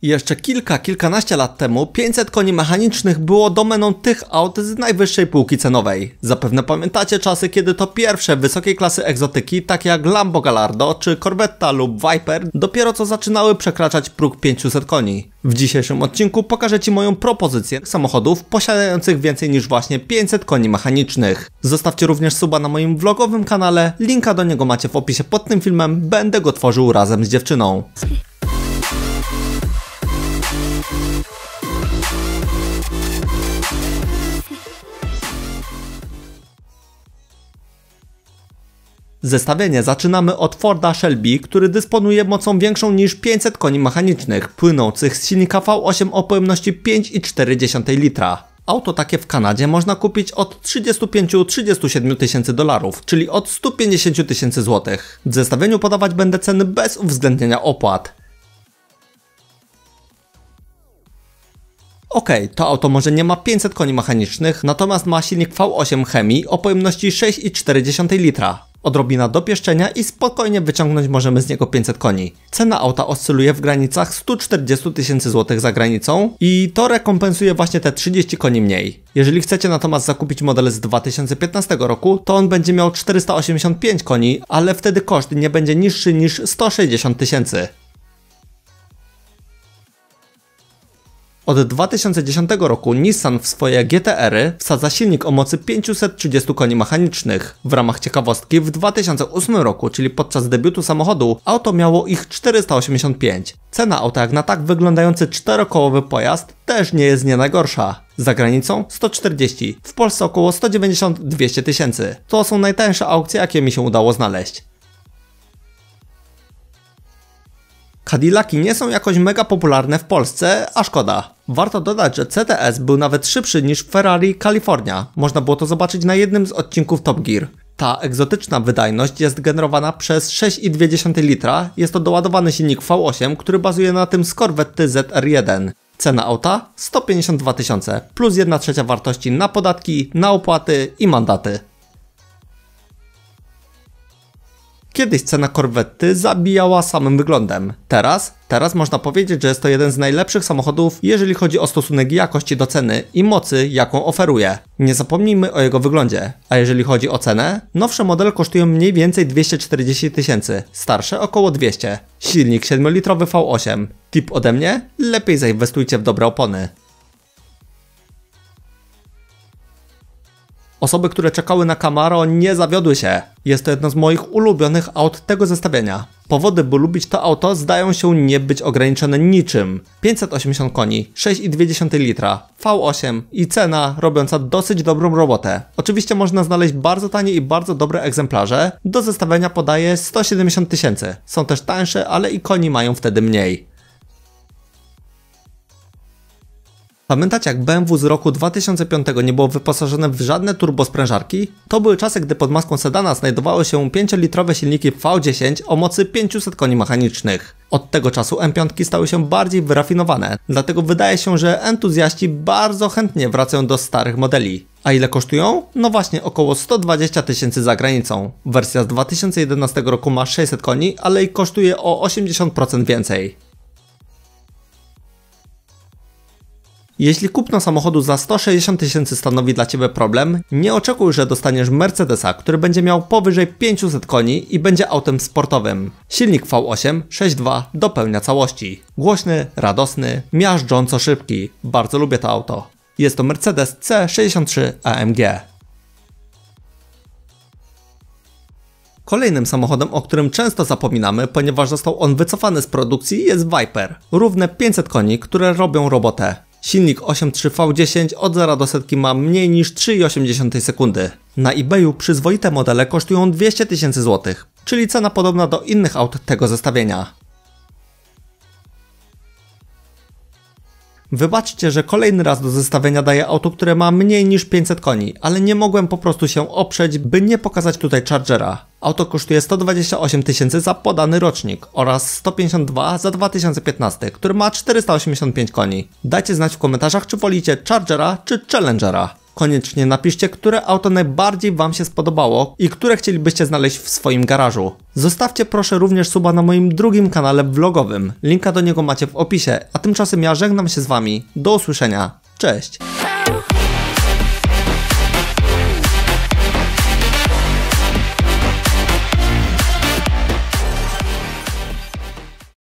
Jeszcze kilkanaście lat temu 500 koni mechanicznych było domeną tych aut z najwyższej półki cenowej. Zapewne pamiętacie czasy, kiedy to pierwsze wysokiej klasy egzotyki, takie jak Lambo Gallardo czy Corvetta lub Viper, dopiero co zaczynały przekraczać próg 500 koni. W dzisiejszym odcinku pokażę Ci moją propozycję samochodów posiadających więcej niż właśnie 500 koni mechanicznych. Zostawcie również suba na moim vlogowym kanale, linka do niego macie w opisie pod tym filmem, będę go tworzył razem z dziewczyną. Zestawienie zaczynamy od Forda Shelby, który dysponuje mocą większą niż 500 koni mechanicznych, płynących z silnika V8 o pojemności 5,4 litra. Auto takie w Kanadzie można kupić od 35–37 tysięcy dolarów, czyli od 150 tysięcy złotych. W zestawieniu podawać będę ceny bez uwzględnienia opłat. Okej, to auto może nie ma 500 koni mechanicznych, natomiast ma silnik V8 Hemi o pojemności 6,4 litra. Odrobina dopieszczenia i spokojnie wyciągnąć możemy z niego 500 koni. Cena auta oscyluje w granicach 140 tysięcy złotych za granicą i to rekompensuje właśnie te 30 koni mniej. Jeżeli chcecie natomiast zakupić model z 2015 roku, to on będzie miał 485 koni, ale wtedy koszt nie będzie niższy niż 160 tysięcy. Od 2010 roku Nissan w swoje GT-Ry wsadza silnik o mocy 530 koni mechanicznych. W ramach ciekawostki w 2008 roku, czyli podczas debiutu samochodu, auto miało ich 485. Cena auta jak na tak wyglądający czterokołowy pojazd też nie jest nie najgorsza. Za granicą 140, w Polsce około 190–200 tysięcy. To są najtańsze aukcje, jakie mi się udało znaleźć. Cadillaki nie są jakoś mega popularne w Polsce, a szkoda. Warto dodać, że CTS był nawet szybszy niż Ferrari California. Można było to zobaczyć na jednym z odcinków Top Gear. Ta egzotyczna wydajność jest generowana przez 6,2 litra. Jest to doładowany silnik V8, który bazuje na tym z Corvetty ZR1. Cena auta 152 tysiące, plus 1/3 wartości na podatki, na opłaty i mandaty. Kiedyś cena Corvetty zabijała samym wyglądem. Teraz można powiedzieć, że jest to jeden z najlepszych samochodów, jeżeli chodzi o stosunek jakości do ceny i mocy, jaką oferuje. Nie zapomnijmy o jego wyglądzie. A jeżeli chodzi o cenę, nowsze modele kosztują mniej więcej 240 tysięcy, starsze około 200. Silnik 7-litrowy V8. Tip ode mnie? Lepiej zainwestujcie w dobre opony. Osoby, które czekały na Camaro, nie zawiodły się. Jest to jedno z moich ulubionych aut tego zestawienia. Powody, by lubić to auto, zdają się nie być ograniczone niczym. 580 koni, 6,2 litra, V8 i cena robiąca dosyć dobrą robotę. Oczywiście można znaleźć bardzo tanie i bardzo dobre egzemplarze. Do zestawienia podaję 170 tysięcy. Są też tańsze, ale i koni mają wtedy mniej. Pamiętacie, jak BMW z roku 2005 nie było wyposażone w żadne turbosprężarki? To były czasy, gdy pod maską sedana znajdowały się 5-litrowe silniki V10 o mocy 500 koni mechanicznych. Od tego czasu M5 stały się bardziej wyrafinowane, dlatego wydaje się, że entuzjaści bardzo chętnie wracają do starych modeli. A ile kosztują? No właśnie około 120 tysięcy za granicą. Wersja z 2011 roku ma 600 koni, ale i kosztuje o 80% więcej. Jeśli kupno samochodu za 160 tysięcy stanowi dla Ciebie problem, nie oczekuj, że dostaniesz Mercedesa, który będzie miał powyżej 500 koni i będzie autem sportowym. Silnik V8 6.2 dopełnia całości. Głośny, radosny, miażdżąco szybki. Bardzo lubię to auto. Jest to Mercedes C63 AMG. Kolejnym samochodem, o którym często zapominamy, ponieważ został on wycofany z produkcji, jest Viper. Równe 500 koni, które robią robotę. Silnik 8.3 V10 od 0 do setki ma mniej niż 3,8 sekundy. Na eBayu przyzwoite modele kosztują 200 tysięcy złotych, czyli cena podobna do innych aut tego zestawienia. Wybaczcie, że kolejny raz do zestawienia daję auto, które ma mniej niż 500 koni, ale nie mogłem po prostu się oprzeć, by nie pokazać tutaj Chargera. Auto kosztuje 128 tysięcy za podany rocznik oraz 152 za 2015, który ma 485 koni. Dajcie znać w komentarzach, czy wolicie Chargera czy Challengera. Koniecznie napiszcie, które auto najbardziej Wam się spodobało i które chcielibyście znaleźć w swoim garażu. Zostawcie proszę również suba na moim drugim kanale vlogowym. Linka do niego macie w opisie, a tymczasem ja żegnam się z Wami. Do usłyszenia. Cześć!